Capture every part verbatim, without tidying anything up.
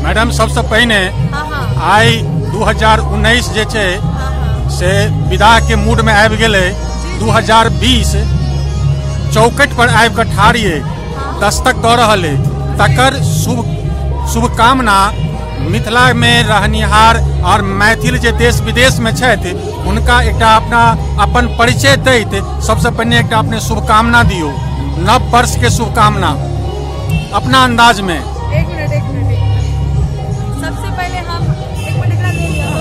Madam सबसे पहले आई दू हजार उन्नीस जे छे से विदा के मूड में आबि गेले। दू हजार बीस चौकट पर आबि के ठाड़िए दस्तक दऽ रहल है। तकर शुभ शुभकामना मिथिला में रहनिहार और मैथिल जे देश विदेश में छथि उनका एक अपना अपन परिचय दैत सबसे पहले एक अपने शुभकामना दियो, नव वर्ष के शुभकामना अपना अंदाज में। एक मिनट एक मिनट सबसे पहले हम एक मिनट ले लिया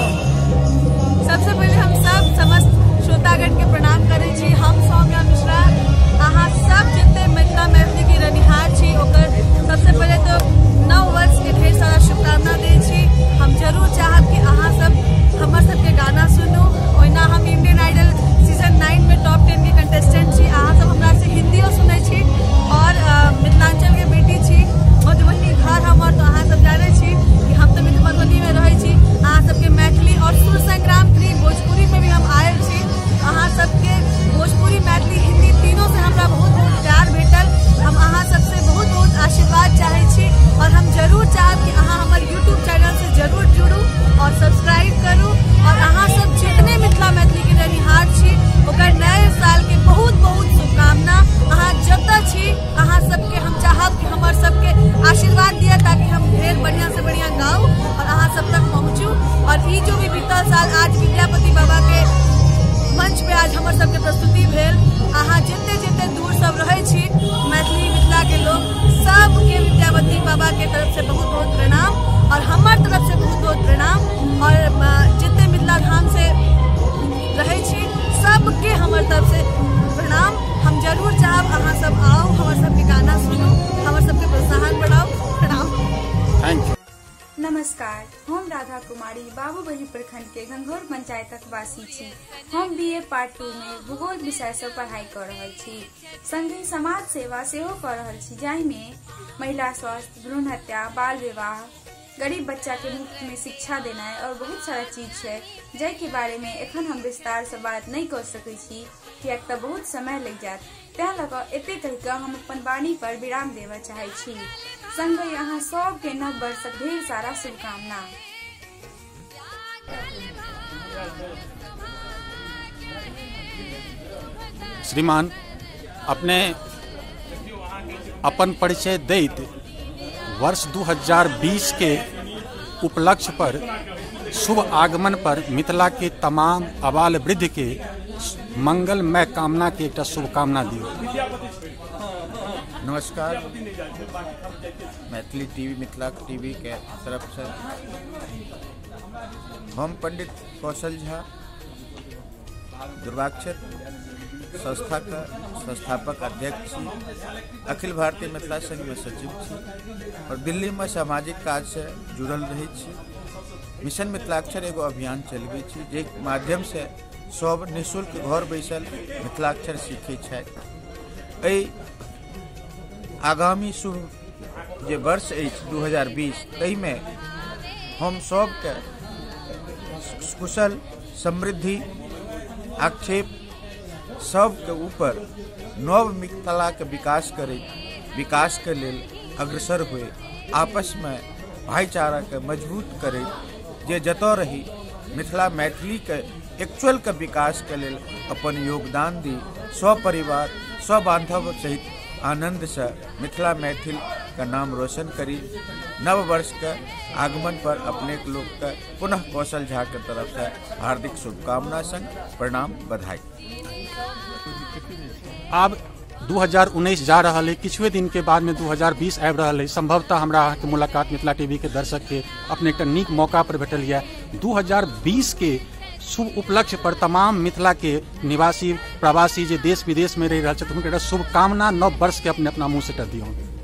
सबसे पहले हम सब समस्त श्रोतागण के प्रणाम करे छी। हम सौम्या मिश्रा अहाँ सब जितने मिथिला मैथिली के रहनिहार छी ओकर सबसे पहले तो नव वर्ष के ढेर सारा शुभकामना दे छी। हम जरूर चाहब कि अहाँ सब हमर सबके गाना सुनू। ओहिना हम इंडियन आइडल सीजन नाइन में टॉप टेन के कंटेस्टेंट छी। अहाँ सब हमरा से हिंदियो सुनै छी और मिथिलांचल के बेटी छी। मधुबनी घर हमर तो अहाँ सब जाने छी कि हम तो मधुबनी में रहे छी। अहाँ सबके मैथिली और सुर संग्राम थ्री भोजपुरी में भी हम आयल छी। अहाँ सबके भोजपुरी मैथिली हिंदी तीनों से हमरा बहुत बहुत प्यार भेटल। हम अहाँ सबसे बहुत बहुत आशीर्वाद चाहे छी और हम जरूर चाहब कि अहाँ हमारे यूट्यूब चैनल से जरूर जुड़ू और सब्सक्राइब करूँ। और अहाँ सब जितने मिथिला मैथिली के रहनिहार छी ओकर नए साल के बहुत बहुत शुभकामना। अहाँ जतऽ छी अहाँ सबके हम चाहब कि हमार सबके आशीर्वाद दिया ताकि हम ढेर बढ़िया से बढ़िया गाऊ और अहाँ सब तक पहुँचू। और ये जो भी बीतल साल आज विद्यापति बाबा के मंच पे आज हमार सबके प्रस्तुति भेल। अहाँ जितने जितने दूर सब रहे छी मैथिली मिथिला के लोग सबके विद्यापति बाबा के तरफ से बहुत बहुत प्रणाम और हमार तरफ से बहुत बहुत प्रणाम। और जितने मिथिला धाम से रहे छी सबके हमार तरफ से प्रणाम। हम जरूर चाहब अहाँ सब आओ हमार सबके गाना सुनो हमार सबके प्रोत्साहन बढ़ाओ। प्रणाम। Thank you. नमस्कार, हम राधा कुमारी बाबूबली प्रखंड के घंघौर पंचायतक वासी छी। हम बीए पार्ट टू में भूगोल विषय से पढ़ाई कर रहल छी। संगे समाज सेवा सेहो कर रहल छी, जाहि में महिला स्वास्थ्य, भ्रूण हत्या, बाल विवाह, गरीब बच्चा के मुफ्त में शिक्षा देना और बहुत सारा चीज है जै के बारे में एखन हम विस्तार से बात नहीं कर सकै छी कियाक त बहुत समय लग जात। तैं लगा एते कहिके हम अपन वाणी पर विराम देवा चाहे छी। संगे अहाँ सब के नव वर्षक ढेर सारा शुभकामना। श्रीमान अपने अपन परिचय दैत वर्ष दू हजार बीस के उपलक्ष्य पर शुभ आगमन पर मिथिला के तमाम आबाल वृद्ध के मंगलमय कामना के एक शुभकामना दियो। नमस्कार, मैथिली टीवी मिथिला टीवी के तरफ से हम पंडित कौशल झा दुर्वाक्षर संस्था का संस्थापक अध्यक्ष छी, अखिल भारतीय मिथिला संघ में सचिव छी और दिल्ली में सामाजिक काज से जुड़ल रही छी। मिशन मिथिलाक्षर एगो अभियान चलबे छी जे माध्यम से सब निःशुल्क घर बैसल मिथिलाक्षर सीखे छथि। एहि आगामी शुभ जे वर्ष अछि दू हजार बीस तहि में हम सबके कुशल समृद्धि आक्षेप सबके ऊपर नव मिथिला के विकास करे विकास के लेल अग्रसर हुए, आपस में भाईचारा के मजबूत करे, जे जतऽ रही मिथिला मैथिली के एक्चुअल के विकास के लेल अपन योगदान दी, स्वपरिवार स्वबांधव सहित आनंद से मिथिला मैथिल का नाम रोशन करी। नव वर्ष के आगमन पर अपने लोग के पुनः कौशल झा के तरफ से हार्दिक शुभकामना संग प्रणाम बधाई। अब दू हजार उन्नीस जा रहा है, किछुए दिन के बाद में दू हजार बीस आबि रहा है। संभवतः हमरा के मुलाकात मिथिला टीवी के दर्शक के अपने एक नीक मौका पर भेटल है। दू हजार बीस के शुभ उपलक्ष्य पर तमाम मिथिला के निवासी प्रवासी जे देश विदेश में रह रहा शुभकामना नव वर्ष के अपने अपना मुँह से दियो।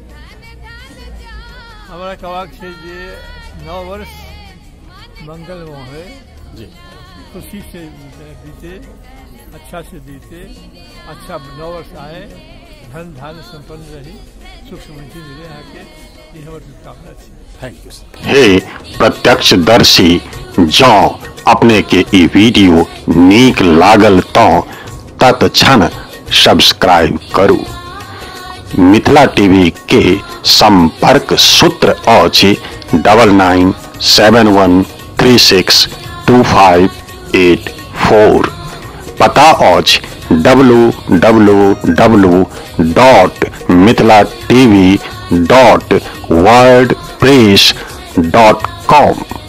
हमारा कहवाक है जे नव वर्ष मंगलमय है जी, खुशी से बीते, अच्छा से बीते, अच्छा नव वर्ष आए, धन धान संपन्न रही, सुख समृद्धि मिले आके, ये हमारी शुभकामना थी। Thank you. हे प्रत्यक्षदर्शी, जौ अपने के ई वीडियो नीक लागल तो तत्क्षण सब्सक्राइब करू। मिथिला टीवी के संपर्क सूत्र अछि double nine seven one three six two five eight four. पता अछि W W W dot Mithila TV dot WordPress dot com.